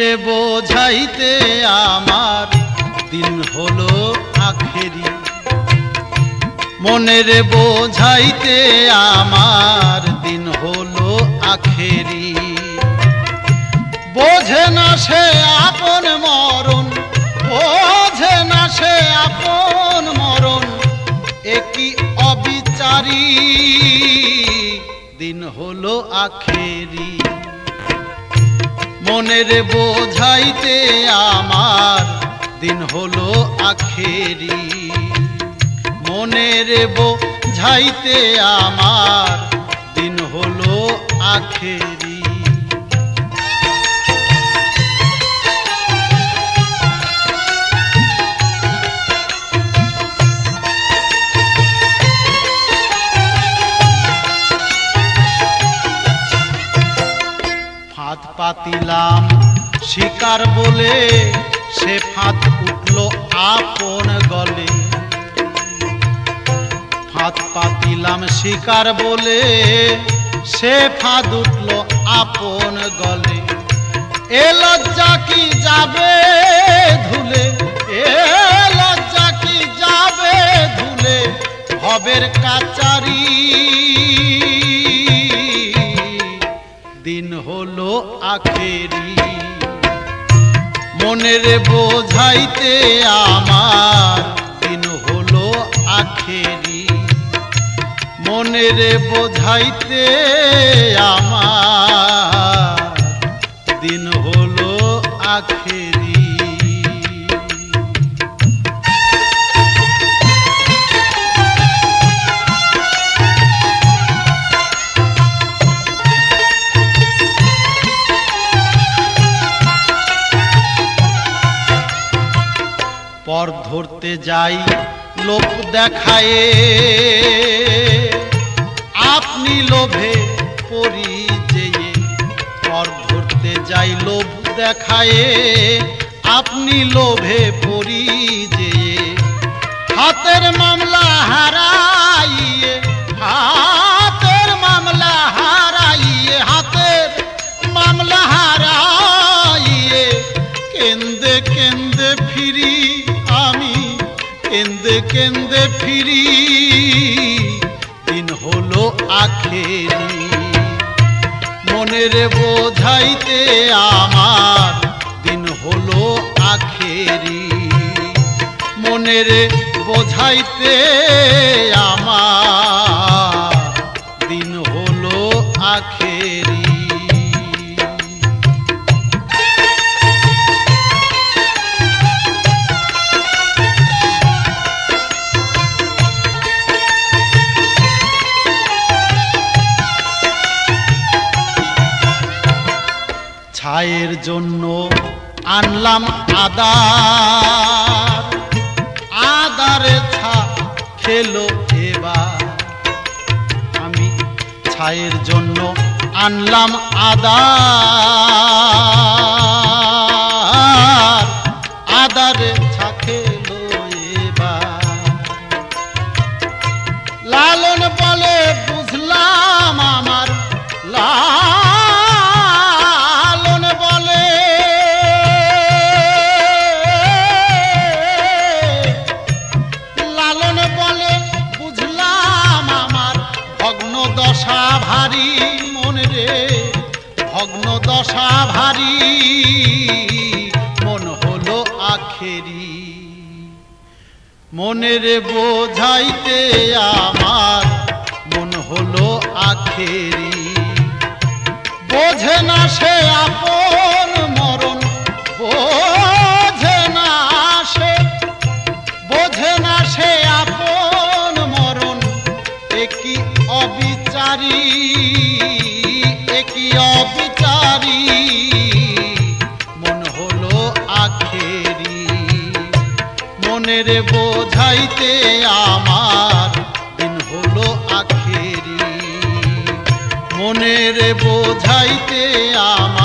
রে বোঝাইতে আমার দিন হলো আখেরি, মনে রে বোঝাইতে আমার দিন হলো আখেরি। বোঝে না সে আপন মরণ, বোঝে না সে আপন মরণ, একই অবিচারী দিন হলো আখেরি। মনে রে বোঝাইতে আমার দিন হলো আখেরি, মনে রে বোঝাইতে আমার দিন হলো আখেরি। ফাঁদ পাতিলাম শিকার বলে, সে ফাঁদ উঠল আপন গলে। ফাঁদ পাতিলাম শিকার বলে, সে ফাঁদ উঠল আপন গলে। এ লজ্জা কি যাবে ধুলে, এ লজ্জা কি যাবে ধুলে, ভবের কাচারি দিন হলো আখেরি। মনে রে বোঝাইতে আমার দিন হলো আখেরি, মনে রে বোঝাইতে আমার দিন হলো আখেরি। পর ধরতে যাই লোভ দেখায়ে, আপনি লোভে পড়ি যেয়ে। পর ধরতে যাই লোভ দেখায়ে, আপনি লোভে পড়ি যেয়ে। হাতের মামলা হারাইয়ে, হাতের মামলা হারাইয়ে, হাতের মামলা হারাইয়ে। কেন্দে কেন্দে ফিরি আমি, কেন্দে কেন্দে ফিরি দিন হলো আখেরি। মনে রে বোঝাইতে আমার দিন হলো আখেরি, মনে রে বোঝাইতে আমার দিন হলো আখেরি। ছায়ের জন্য আনলাম আদার, আদারে ছা খেলো এবার। আমি ছায়ের জন্য আনলাম আদার, আদারে ছা খেলো এবার। লালন বলে বুঝলাম আমার, দশা ভারী মনে রে, ভগ্ন দশা ভারী মন হলো আখেরি। মনে রে বোঝাইতে আমার মন হলো আখেরি। বোঝে না সে আপন মরণ, বোঝে না সে, বোঝে না সে আপন মরণ, একই অবিচারী, একই অবিচারী মন হলো আখেরি। মনে রে বোঝাইতে আমার দিন হলো আখেরি, মনে রে বোঝাইতে আমার